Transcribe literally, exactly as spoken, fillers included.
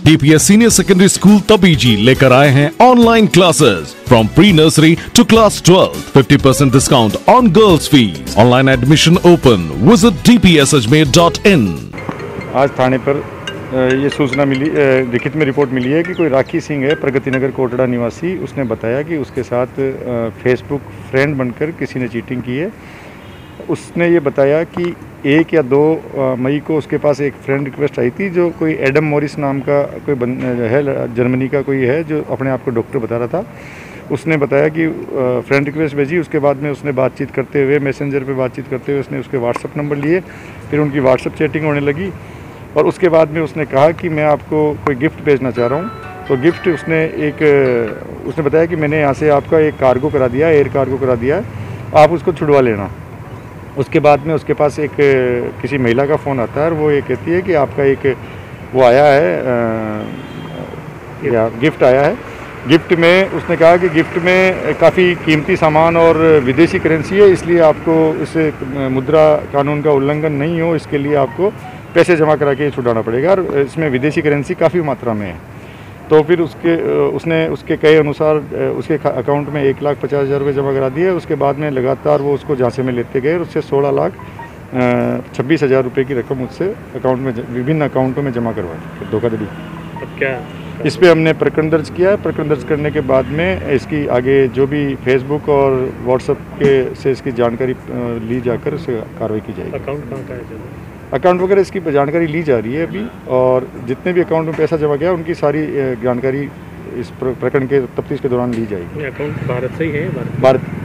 T P S senior secondary school तबीजी लेकर आए हैं online classes from pre nursery to class twelve, fifty percent discount on girls fees. Online admission open. Visit D P S Ajmer dot in. आज थाने पर ये सूचना मिली, लिखित में रिपोर्ट मिली है कि कोई राखी सिंह है, प्रगति नगर कोटड़ा निवासी। उसने बताया कि उसके साथ फेसबुक फ्रेंड बनकर किसी ने चीटिंग की है। उसने ये बताया कि एक या दो मई को उसके पास एक फ्रेंड रिक्वेस्ट आई थी, जो कोई एडम मॉरिस नाम का कोई बन है, जर्मनी का कोई है, जो अपने आप को डॉक्टर बता रहा था। उसने बताया कि फ्रेंड रिक्वेस्ट भेजी। उसके बाद में उसने बातचीत करते हुए, मैसेंजर पे बातचीत करते हुए उसने उसके व्हाट्सअप नंबर लिए, फिर उनकी व्हाट्सअप चैटिंग होने लगी और उसके बाद में उसने कहा कि मैं आपको कोई गिफ्ट भेजना चाह रहा हूँ। तो गिफ्ट उसने एक उसने बताया कि मैंने यहाँ से आपका एक कार्गो करा दिया, एयर कार्गो करा दिया है, आप उसको छुड़वा लेना। उसके बाद में उसके पास एक किसी महिला का फ़ोन आता है और वो ये कहती है कि आपका एक वो आया है, या गिफ्ट आया है। गिफ्ट में उसने कहा कि गिफ्ट में काफ़ी कीमती सामान और विदेशी करेंसी है, इसलिए आपको इस मुद्रा कानून का उल्लंघन नहीं हो, इसके लिए आपको पैसे जमा करा के छुड़ाना पड़ेगा और इसमें विदेशी करेंसी काफ़ी मात्रा में है। तो फिर उसके उसने उसके कहे अनुसार उसके अकाउंट में एक लाख पचास हज़ार रुपये जमा करा दिए। उसके बाद में लगातार वो उसको झांसे में लेते गए और उससे सोलह लाख छब्बीस हज़ार रुपये की रकम उससे अकाउंट में, विभिन्न अकाउंटों में जमा करवाई, धोखाधड़ी। अब क्या इस पे हमने प्रकरण दर्ज किया है। प्रकरण दर्ज करने के बाद में इसकी आगे जो भी फेसबुक और व्हाट्सएप के से इसकी जानकारी ली जाकर उसे कार्रवाई की जाएगी। अकाउंट कहाँ का है? अकाउंट वगैरह इसकी जानकारी ली जा रही है अभी, और जितने भी अकाउंट में पैसा जमा गया उनकी सारी जानकारी इस प्रकरण के तफ्तीश के दौरान ली जाएगी। अकाउंट भारत से ही है? भारत